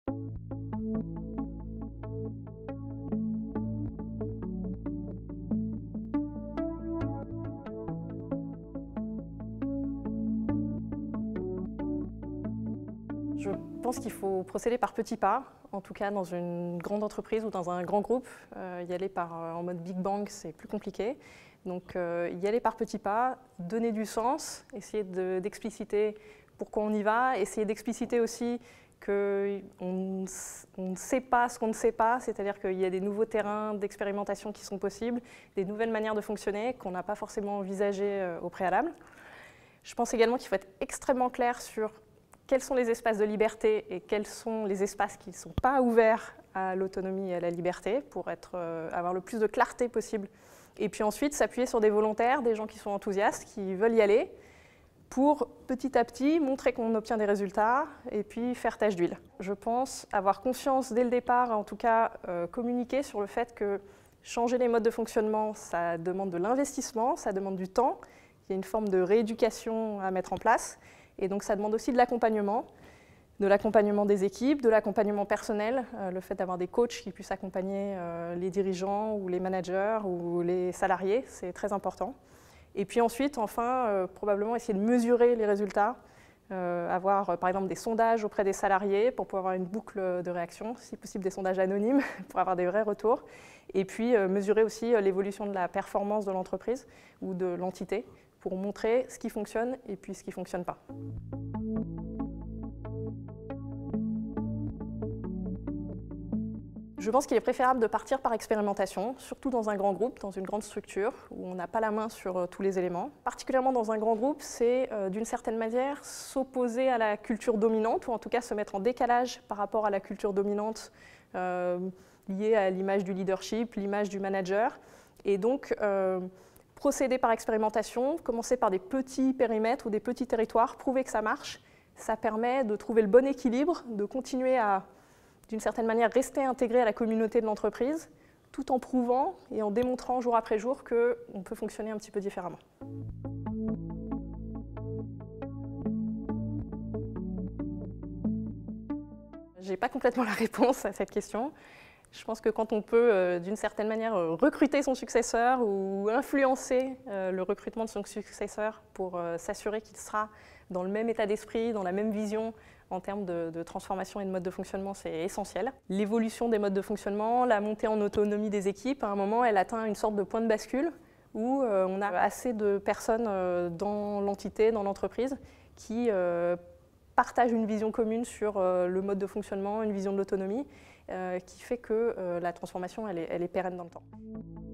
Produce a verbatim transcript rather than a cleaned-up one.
Je pense qu'il faut procéder par petits pas, en tout cas dans une grande entreprise ou dans un grand groupe. Euh, y aller par, en mode Big Bang, c'est plus compliqué. Donc euh, y aller par petits pas, donner du sens, essayer d'expliciter pourquoi on y va, essayer d'expliciter aussi qu'on ne sait pas ce qu'on ne sait pas, c'est-à-dire qu'il y a des nouveaux terrains d'expérimentation qui sont possibles, des nouvelles manières de fonctionner qu'on n'a pas forcément envisagées euh, au préalable. Je pense également qu'il faut être extrêmement clair sur quels sont les espaces de liberté et quels sont les espaces qui ne sont pas ouverts à l'autonomie et à la liberté pour être, euh, avoir le plus de clarté possible. Et puis ensuite, s'appuyer sur des volontaires, des gens qui sont enthousiastes, qui veulent y aller, pour petit à petit montrer qu'on obtient des résultats et puis faire tâche d'huile. Je pense avoir conscience dès le départ, en tout cas euh, communiquer sur le fait que changer les modes de fonctionnement, ça demande de l'investissement, ça demande du temps, il y a une forme de rééducation à mettre en place. Et donc ça demande aussi de l'accompagnement, de l'accompagnement des équipes, de l'accompagnement personnel, euh, le fait d'avoir des coachs qui puissent accompagner euh, les dirigeants ou les managers ou les salariés, c'est très important. Et puis ensuite, enfin, euh, probablement essayer de mesurer les résultats, euh, avoir euh, par exemple des sondages auprès des salariés pour pouvoir avoir une boucle de réaction, si possible des sondages anonymes pour avoir des vrais retours. Et puis euh, mesurer aussi euh, l'évolution de la performance de l'entreprise ou de l'entité, pour montrer ce qui fonctionne et puis ce qui ne fonctionne pas. Je pense qu'il est préférable de partir par expérimentation, surtout dans un grand groupe, dans une grande structure, où on n'a pas la main sur euh, tous les éléments. Particulièrement dans un grand groupe, c'est euh, d'une certaine manière s'opposer à la culture dominante, ou en tout cas se mettre en décalage par rapport à la culture dominante euh, liée à l'image du leadership, l'image du manager. Et donc, euh, procéder par expérimentation, commencer par des petits périmètres ou des petits territoires, prouver que ça marche, ça permet de trouver le bon équilibre, de continuer à, d'une certaine manière, rester intégré à la communauté de l'entreprise, tout en prouvant et en démontrant jour après jour qu'on peut fonctionner un petit peu différemment. Je n'ai pas complètement la réponse à cette question. Je pense que quand on peut, euh, d'une certaine manière, euh, recruter son successeur ou influencer euh, le recrutement de son successeur pour euh, s'assurer qu'il sera dans le même état d'esprit, dans la même vision en termes de, de transformation et de mode de fonctionnement, c'est essentiel. L'évolution des modes de fonctionnement, la montée en autonomie des équipes, à un moment, elle atteint une sorte de point de bascule où euh, on a assez de personnes euh, dans l'entité, dans l'entreprise, qui euh, partagent une vision commune sur euh, le mode de fonctionnement, une vision de l'autonomie, Euh, qui fait que euh, la transformation elle est, elle est pérenne dans le temps.